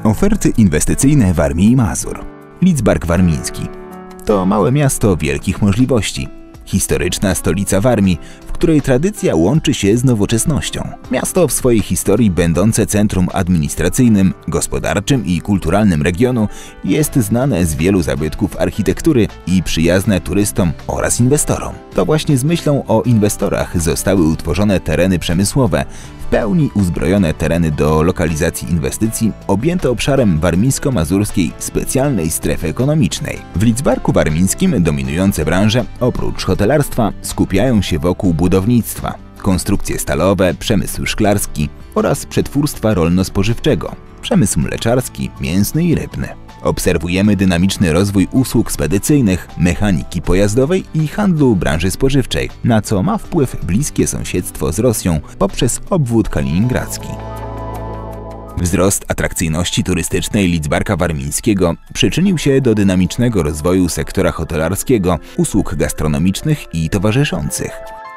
Oferty inwestycyjne Warmii i Mazur. Lidzbark Warmiński. To małe miasto wielkich możliwości. Historyczna stolica Warmii, w której tradycja łączy się z nowoczesnością. Miasto w swojej historii będące centrum administracyjnym, gospodarczym i kulturalnym regionu jest znane z wielu zabytków architektury i przyjazne turystom oraz inwestorom. To właśnie z myślą o inwestorach zostały utworzone tereny przemysłowe, w pełni uzbrojone tereny do lokalizacji inwestycji objęte obszarem warmińsko-mazurskiej specjalnej strefy ekonomicznej. W Lidzbarku Warmińskim dominujące branże, oprócz hotelarstwa, skupiają się wokół budownictwa, konstrukcje stalowe, przemysł szklarski oraz przetwórstwa rolno-spożywczego, przemysł mleczarski, mięsny i rybny. Obserwujemy dynamiczny rozwój usług spedycyjnych, mechaniki pojazdowej i handlu branży spożywczej, na co ma wpływ bliskie sąsiedztwo z Rosją poprzez obwód kaliningradzki. Wzrost atrakcyjności turystycznej Lidzbarka Warmińskiego przyczynił się do dynamicznego rozwoju sektora hotelarskiego, usług gastronomicznych i towarzyszących.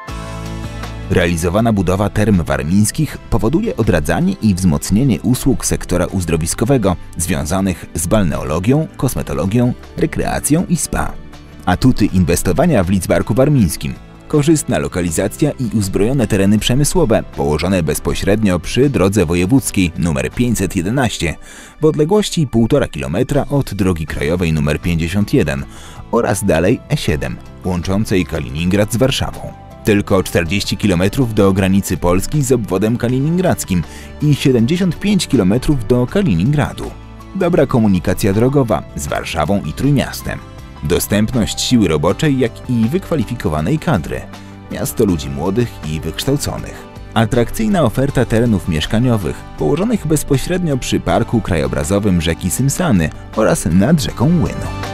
Realizowana budowa term warmińskich powoduje odradzanie i wzmocnienie usług sektora uzdrowiskowego związanych z balneologią, kosmetologią, rekreacją i spa. Atuty inwestowania w Lidzbarku Warmińskim: korzystna lokalizacja i uzbrojone tereny przemysłowe położone bezpośrednio przy drodze wojewódzkiej nr 511 w odległości 1,5 km od drogi krajowej nr 51 oraz dalej E7 łączącej Kaliningrad z Warszawą. Tylko 40 km do granicy Polski z obwodem kaliningradzkim i 75 km do Kaliningradu. Dobra komunikacja drogowa z Warszawą i Trójmiastem. Dostępność siły roboczej, jak i wykwalifikowanej kadry. Miasto ludzi młodych i wykształconych. Atrakcyjna oferta terenów mieszkaniowych położonych bezpośrednio przy parku krajobrazowym rzeki Symsany oraz nad rzeką Łynu.